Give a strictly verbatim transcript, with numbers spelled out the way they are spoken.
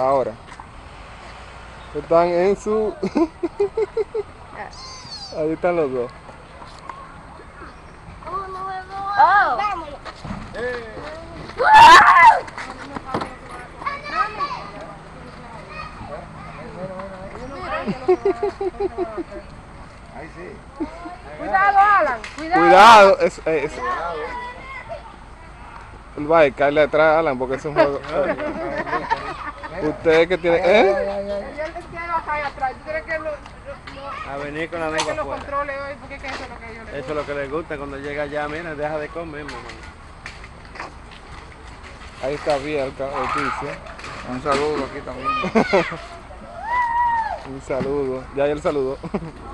Ahora. Están en su... Ahí están los dos. Oh. Ahí sí. Cuidado, Alan. Cuidado. Cuidado. Es, es, va a caerle atrás, Alan, porque es un juego. Usted que tiene... ¿Eh? Yo les quiero acá atrás. ¿Tú crees que lo, lo, A venir con la que lengua lo afuera. controle hoy? Porque es que eso es lo que yo le Eso es lo que les gusta cuando llega allá. Mira, deja de comer, mamá. Ahí está bien el oficio. Un saludo aquí también. Un saludo. Ya, ya el saludo.